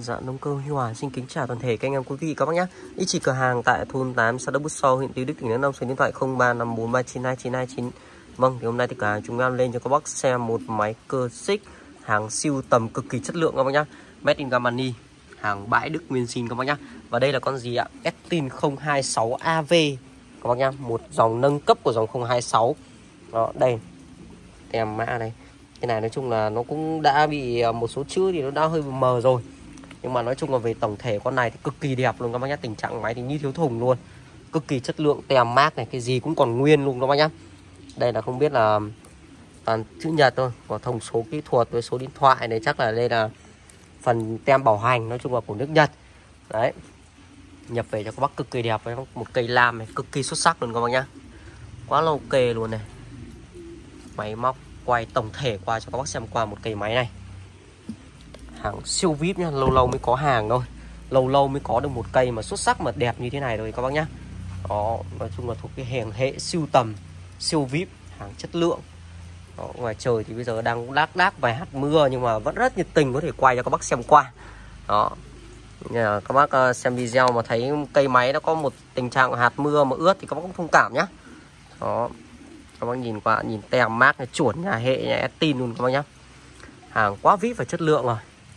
Dạ, Nông Cơ Huy Hòa xin kính chào toàn thể các anh em quý vị các bác nhé. Địa chỉ cửa hàng tại thôn 8 xã Đức Bút Sau, huyện Tuy Đức, tỉnh Đắk Nông, số điện thoại 0354392929. Vâng, thì hôm nay thì cửa hàng chúng em lên cho các bác xem một máy cơ xích hàng siêu tầm cực kỳ chất lượng các bác nhé. Made in Germany, hàng bãi Đức nguyên zin các bác nhé. Và đây là con gì ạ? Estin 026 AV các bác nhé, một dòng nâng cấp của dòng 026. Đó, đây tem mã này. Cái này nói chung là nó cũng đã bị một số chữ thì nó đã hơi mờ rồi, nhưng mà nói chung là về tổng thể con này thì cực kỳ đẹp luôn các bác nhé. Tình trạng máy thì như thiếu thùng luôn, cực kỳ chất lượng, tem mác này, cái gì cũng còn nguyên luôn các bác nhé. Đây là không biết là toàn chữ Nhật thôi, có thông số kỹ thuật với số điện thoại này, chắc là đây là phần tem bảo hành, nói chung là của nước Nhật. Đấy, nhập về cho các bác cực kỳ đẹp với một cây lam này cực kỳ xuất sắc luôn các bác nhá. Quá là ok luôn này. Máy móc quay tổng thể qua cho các bác xem qua một cây máy này. Hàng siêu VIP nhá, lâu lâu mới có hàng thôi. Lâu lâu mới có được một cây mà xuất sắc mà đẹp như thế này rồi các bác nhá. Đó, nói chung là thuộc cái hàng hệ siêu tầm, siêu VIP, hàng chất lượng. Đó, ngoài trời thì bây giờ đang đác đác vài hạt mưa nhưng mà vẫn rất nhiệt tình có thể quay cho các bác xem qua. Đó. Các bác xem video mà thấy cây máy nó có một tình trạng hạt mưa mà ướt thì các bác cũng thông cảm nhá. Đó. Các bác nhìn qua, nhìn tem mác này, chuẩn nhà hệ nhà Estin luôn các bác nhá. Hàng quá vip và chất lượng rồi.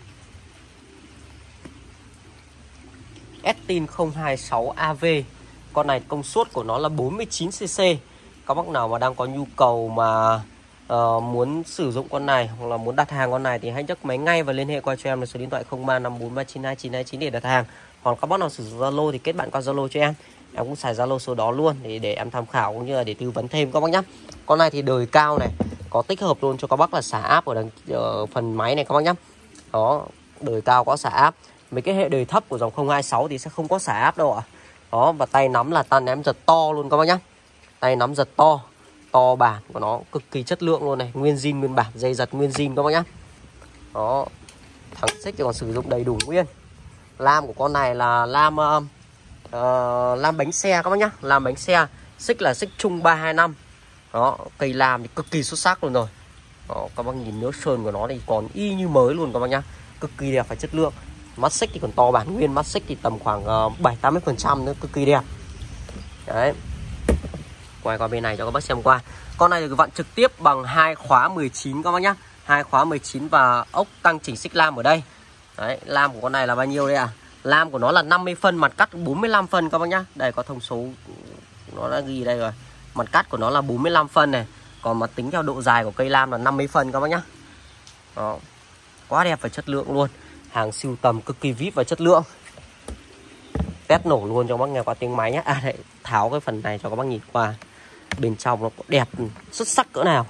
Estin 026 AV. Con này công suất của nó là 49cc. Các bác nào mà đang có nhu cầu mà muốn sử dụng con này hoặc là muốn đặt hàng con này thì hãy nhấc máy ngay và liên hệ qua cho em là số điện thoại 0354392929 để đặt hàng. Còn các bác nào sử dụng Zalo thì kết bạn qua Zalo cho em. Em cũng xài Zalo số đó luôn để em tham khảo cũng như là để tư vấn thêm các bác nhé. Con này thì đời cao này, có tích hợp luôn cho các bác là xả áp ở phần máy này các bác nhé. Đó, đời cao có xả áp. Mấy cái hệ đời thấp của dòng 026 thì sẽ không có xả áp đâu ạ. Đó, và tay nắm là tay ném giật to luôn các bác nhé. Tay nắm giật to, to bản của nó cực kỳ chất lượng luôn này, nguyên zin nguyên bản, dây giật nguyên zin các bác nhé. Đó, thắng xích thì còn sử dụng đầy đủ nguyên. Lam của con này là lam lam bánh xe các bác nhá, lam bánh xe, xích là xích chung 325. Đó, cây lam thì cực kỳ xuất sắc luôn rồi. Đó, các bác nhìn nước sơn của nó thì còn y như mới luôn các bác nhá, cực kỳ đẹp và chất lượng. Mắt xích thì còn to bản nguyên, mắt xích thì tầm khoảng 70-80% nữa, cực kỳ đẹp. Đấy, quay qua bên này cho các bác xem qua. Con này được vặn trực tiếp bằng 2 khóa 19 các bác nhá, 2 khóa 19 và ốc tăng chỉnh xích lam ở đây. Đấy, lam của con này là bao nhiêu đây ạ? Lam của nó là 50 phân, mặt cắt 45 phân các bác nhá. Đây có thông số nó đã ghi đây rồi. Mặt cắt của nó là 45 phân này. Còn mà tính theo độ dài của cây lam là 50 phân các bác nhá. Đó, quá đẹp và chất lượng luôn. Hàng siêu tầm cực kỳ vip và chất lượng. Test nổ luôn cho các bác nghe qua tiếng máy nhé. À đấy, tháo cái phần này cho các bác nhìn qua. Bên trong nó có đẹp xuất sắc cỡ nào.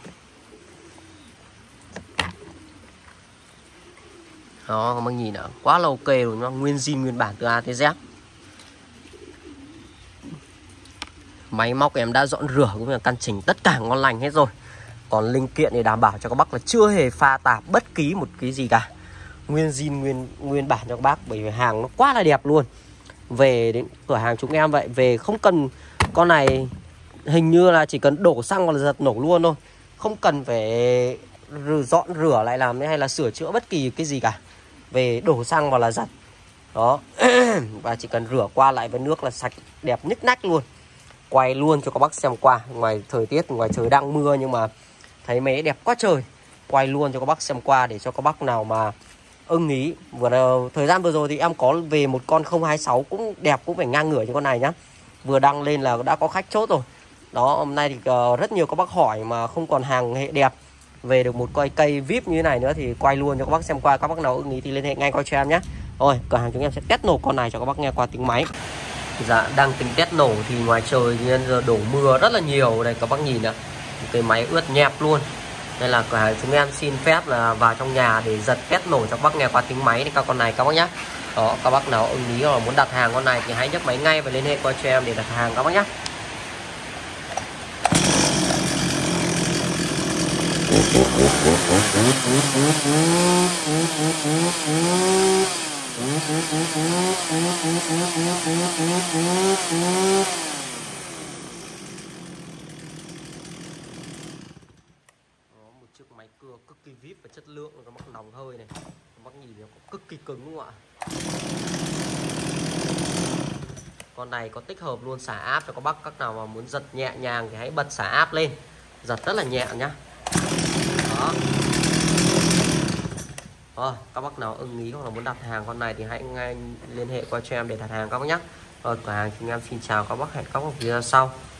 Đó, các bác nhìn ạ, quá là ok rồi, nó nguyên zin nguyên bản từ A tới Z. Máy móc em đã dọn rửa cũng như là căn chỉnh tất cả ngon lành hết rồi. Còn linh kiện thì đảm bảo cho các bác là chưa hề pha tạp bất kỳ một cái gì cả. Nguyên zin nguyên bản cho các bác, bởi vì hàng nó quá là đẹp luôn. Về đến cửa hàng chúng em vậy, về không cần con này, hình như là chỉ cần đổ xăng là giật nổ luôn thôi. Không cần phải dọn rửa lại làm hay là sửa chữa bất kỳ cái gì cả. Về đổ xăng vào là giật. Đó. Và chỉ cần rửa qua lại với nước là sạch đẹp nhức nách luôn. Quay luôn cho các bác xem qua. Ngoài thời tiết, ngoài trời đang mưa nhưng mà thấy máy đẹp quá trời. Quay luôn cho các bác xem qua để cho các bác nào mà ưng ý. Thời gian vừa rồi thì em có về một con 026 cũng đẹp, cũng phải ngang ngửa như con này nhá. Vừa đăng lên là đã có khách chốt rồi. Đó, hôm nay thì rất nhiều các bác hỏi mà không còn hàng hệ đẹp. Về được một cây VIP như thế này nữa thì quay luôn cho các bác xem qua. Các bác nào ưng ý thì liên hệ ngay qua cho em nhé. Rồi, cửa hàng chúng em sẽ test nổ con này cho các bác nghe qua tiếng máy. Dạ, đang tính test nổ thì ngoài trời thì giờ đổ mưa rất là nhiều. Đây các bác nhìn ạ, cái máy ướt nhẹp luôn. Đây là cửa hàng chúng em xin phép là vào trong nhà để giật test nổ cho các bác nghe qua tiếng máy các con này các bác nhé. Đó, các bác nào ưng ý hoặc là muốn đặt hàng con này thì hãy nhấc máy ngay và liên hệ qua cho em để đặt hàng các bác nhé. Một chiếc máy cưa cực kỳ vip và chất lượng, các bác nòng hơi này, các bác nhìn nó cực kỳ cứng đúng không ạ? Con này có tích hợp luôn xả áp cho các bác. Các nào mà muốn giật nhẹ nhàng thì hãy bật xả áp lên, giật rất là nhẹ nhá. Đó. Rồi, các bác nào ưng ý hoặc là muốn đặt hàng con này thì hãy ngay liên hệ qua cho em để đặt hàng các bác nhé. Rồi, cửa hàng chúng em xin chào các bác, hẹn các bác video sau.